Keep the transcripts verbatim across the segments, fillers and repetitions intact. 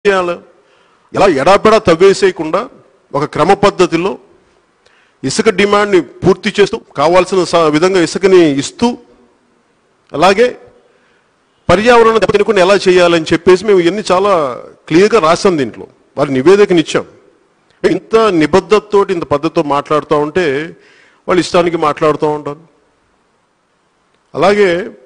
చేయాలి. ఎలా ఎడాపెడా తవ్వేసేయకుండా ఒక క్రమ పద్ధతిలో ఇసుక డిమాండ్ని పూర్తి చేస్తూ కావాల్సిన విధంగా ఇసుకని ఇస్తూ అలాగే పర్యావరణ దెబ్బతినకుండా ఎలా చేయాలని చెప్పేసి మేము ఇవన్నీ చాలా క్లియర్గా రాసాం. దీంట్లో వారి నివేదికని ఇచ్చాం. ఇంత నిబద్ధతతో ఇంత పద్ధతితో మాట్లాడుతూ ఉంటే వాళ్ళు ఇష్టానికి మాట్లాడుతూ ఉంటారు. అలాగే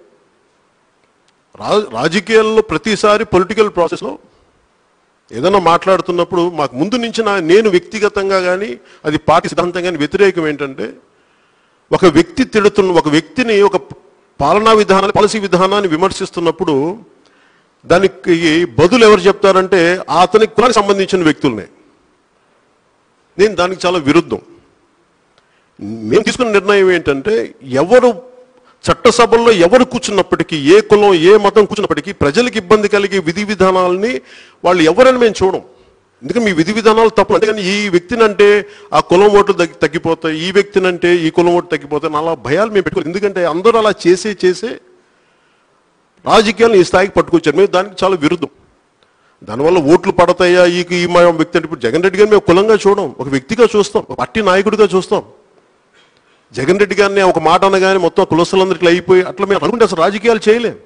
రా రాజకీయాల్లో ప్రతిసారి పొలిటికల్ ప్రాసెస్లో ఏదైనా మాట్లాడుతున్నప్పుడు మాకు ముందు నుంచి నా నేను వ్యక్తిగతంగా కానీ అది పార్టీ సిద్ధాంతం కానీ వ్యతిరేకం ఏంటంటే ఒక వ్యక్తి తిడుతున్న ఒక వ్యక్తిని ఒక పాలనా విధానాన్ని పాలసీ విధానాన్ని విమర్శిస్తున్నప్పుడు దానికి బదులు ఎవరు చెప్తారంటే అతని కులానికి సంబంధించిన వ్యక్తులనే. నేను దానికి చాలా విరుద్ధం. మేము తీసుకున్న నిర్ణయం ఏంటంటే ఎవరు చట్టసభల్లో ఎవరు కూర్చున్నప్పటికీ ఏ కులం ఏ మతం కూర్చున్నప్పటికీ ప్రజలకు ఇబ్బంది కలిగే విధి విధానాలని వాళ్ళు ఎవరైనా మేము చూడం. ఎందుకంటే మీ విధి విధానాలు తప్పు. అంతేగాని ఈ వ్యక్తిని అంటే ఆ కులం ఓట్లు తగ్గి తగ్గిపోతాయి ఈ వ్యక్తిని అంటే ఈ కులం ఓట్లు తగ్గిపోతాయి అలా భయాలు మేము పెట్టుకోవాలి. ఎందుకంటే అందరూ అలా చేసే చేసే రాజకీయాలను ఈ స్థాయికి పట్టుకొచ్చారు. మేము దానికి చాలా విరుద్ధం. దానివల్ల ఓట్లు పడతాయా ఈ ఈ మా వ్యక్తి అంటే ఇప్పుడు జగన్ రెడ్డి గారిని మేము కులంగా చూడం, ఒక వ్యక్తిగా చూస్తాం, ఒక పార్టీ నాయకుడిగా చూస్తాం. జగన్ రెడ్డి గారిని ఒక మాట అనగానే మొత్తం కులస్తులందరికీ అయిపోయి అట్లా మేము అనుకుంటే అసలు రాజకీయాలు చేయలేం.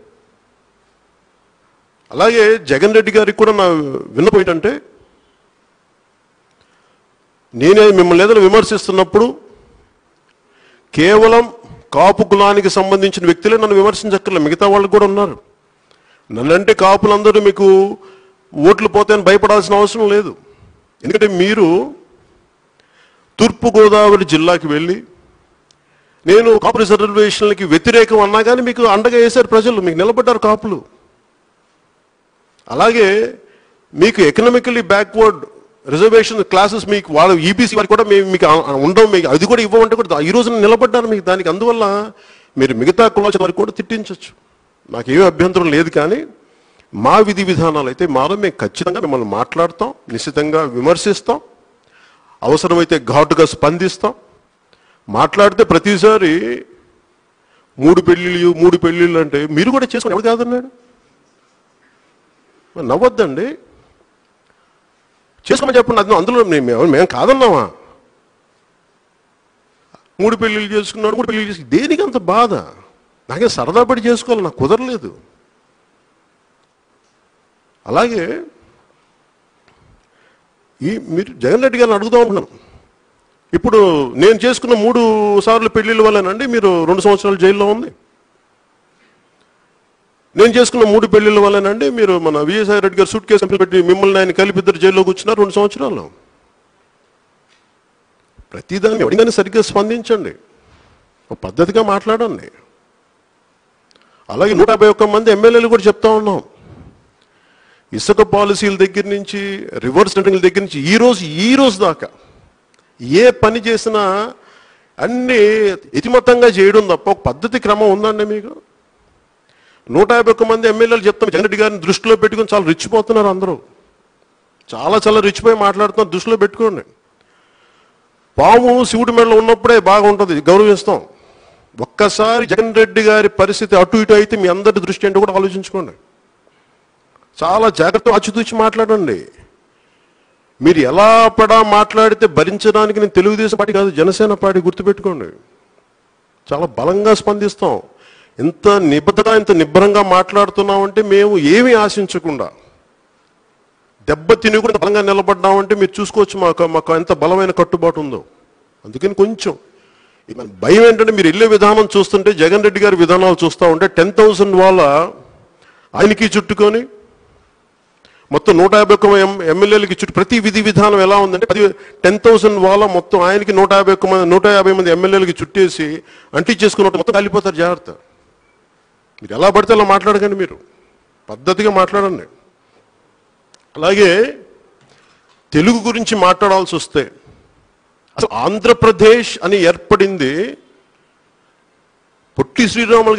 అలాగే జగన్ రెడ్డి గారికి కూడా నా విన్నపం ఏంటంటే నేనే మిమ్మల్ని ఏదైనా విమర్శిస్తున్నప్పుడు కేవలం కాపు కులానికి సంబంధించిన వ్యక్తులే నన్ను విమర్శించక్కర్లేదు, మిగతా వాళ్ళు కూడా ఉన్నారు. నన్నంటే కాపులందరూ మీకు ఓట్లు పోతాయని భయపడాల్సిన అవసరం లేదు. ఎందుకంటే మీరు తూర్పుగోదావరి జిల్లాకి వెళ్ళి నేను కాపు రిజర్వేషన్లకి వ్యతిరేకం అన్నా కానీ మీకు అండగా వేశారు ప్రజలు, మీకు నిలబడ్డారు కాపులు. అలాగే మీకు ఎకనామికలీ బ్యాక్వర్డ్ రిజర్వేషన్ క్లాసెస్ మీకు వాళ్ళు ఈబీసీ వారికి కూడా మేము మీకు ఉండవు, మీకు అది కూడా ఇవ్వమంటే కూడా ఈ రోజున నిలబడ్డారు మీకు. దానికి అందువల్ల మీరు మిగతా కులాల వారికి కూడా తిట్టించవచ్చు, నాకేమీ అభ్యంతరం లేదు. కానీ మా విధి విధానాలు అయితే మాలో మేము ఖచ్చితంగా మిమ్మల్ని మాట్లాడతాం, నిశ్చితంగా విమర్శిస్తాం, అవసరమైతే ఘాటుగా స్పందిస్తాం. మాట్లాడితే ప్రతిసారి మూడు పెళ్ళిళ్ళు మూడు పెళ్ళిళ్ళు అంటే మీరు కూడా చేసుకోండి, ఎవరు కాదన్నాడు? నవ్వద్దండి, చేసుకోమని చెప్పండి. అది అందులో మేము మేము కాదన్నామా? మూడు పెళ్ళిళ్ళు చేసుకున్నాడు, మూడు పెళ్ళిళ్ళు చేసుకు దేనికి అంత బాధ? నాకే సరదా పడి చేసుకోవాలి, నాకు కుదరలేదు. అలాగే ఈ మీరు జగన్ రెడ్డి గారిని అడుగుదాం అనుకున్నాను. ఇప్పుడు నేను చేసుకున్న మూడు సార్లు పెళ్లిళ్ళ వల్లేనండి మీరు రెండు సంవత్సరాలు జైల్లో ఉంది. నేను చేసుకున్న మూడు పెళ్లిళ్ళ వల్లేనండి మీరు మన విజయసాయి రెడ్డి గారు సూట్ కేసు పెట్టి మిమ్మల్ని ఆయన కలిపి ఇద్దరు జైల్లో కూర్చున్నారు రెండు సంవత్సరాలు. ప్రతిదాన్ని అడిగానే సరిగ్గా స్పందించండి, ఒక పద్ధతిగా మాట్లాడండి. అలాగే నూట యాభై ఒక్క మంది ఎమ్మెల్యేలు కూడా చెప్తా ఉన్నాం, ఇసుక పాలసీల దగ్గర నుంచి రివర్స్ టెండరింగ్ల దగ్గర నుంచి ఈ రోజు ఈ రోజు దాకా ఏ పని చేసినా అన్ని ఇతిమత్తంగా చేయడం తప్ప ఒక పద్ధతి క్రమం ఉందండి మీకు? నూట యాభై ఒక్క మంది ఎమ్మెల్యేలు చెప్తాం జగన్ రెడ్డి గారిని దృష్టిలో పెట్టుకుని చాలా రిచ్చిపోతున్నారు, అందరూ చాలా చాలా రిచ్చిపోయి మాట్లాడుతున్నారు. దృష్టిలో పెట్టుకోండి. పాము శివుడి మెడలో ఉన్నప్పుడే బాగుంటుంది, గౌరవిస్తాం. ఒక్కసారి జగన్ రెడ్డి గారి పరిస్థితి అటు ఇటు అయితే మీ అందరి దృష్టి ఏంటో కూడా ఆలోచించుకోండి. చాలా జాగ్రత్తగా ఆచితూచి మాట్లాడండి. మీరు ఎలా పడా మాట్లాడితే భరించడానికి నేను తెలుగుదేశం పార్టీ కాదు జనసేన పార్టీ, గుర్తుపెట్టుకోండి. చాలా బలంగా స్పందిస్తాం. ఎంత నిబద్ధత ఇంత నిబ్బరంగా మాట్లాడుతున్నామంటే మేము ఏమీ ఆశించకుండా దెబ్బ తిని కూడా బలంగా నిలబడ్డామంటే మీరు చూసుకోవచ్చు మాకు మాకు ఎంత బలమైన కట్టుబాటు ఉందో. అందుకని కొంచెం భయం ఏంటంటే మీరు వెళ్ళే విధానం చూస్తుంటే జగన్ రెడ్డి గారి విధానాలు చూస్తూ ఉంటే టెన్ థౌసండ్ వాళ్ళ ఆయనకి చుట్టుకొని మొత్తం నూట యాభై ఒక్క ఎమ్మెల్యేలకి చుట్టూ ప్రతి విధి విధానం ఎలా ఉందంటే పది టెన్ థౌసండ్ వాళ్ళ మొత్తం ఆయనకి నూట యాభై ఒక్క మంది నూట యాభై మంది ఎమ్మెల్యేలకి చుట్టేసి అంటించేసుకున్నట్టు మొత్తం కాలిపోతారు. జాగ్రత్త, మీరు ఎలా పడితే అలా మాట్లాడకండి, మీరు పద్ధతిగా మాట్లాడండి. అలాగే తెలుగు గురించి మాట్లాడాల్సి వస్తే అసలు ఆంధ్రప్రదేశ్ అని ఏర్పడింది పొట్టి శ్రీరాములు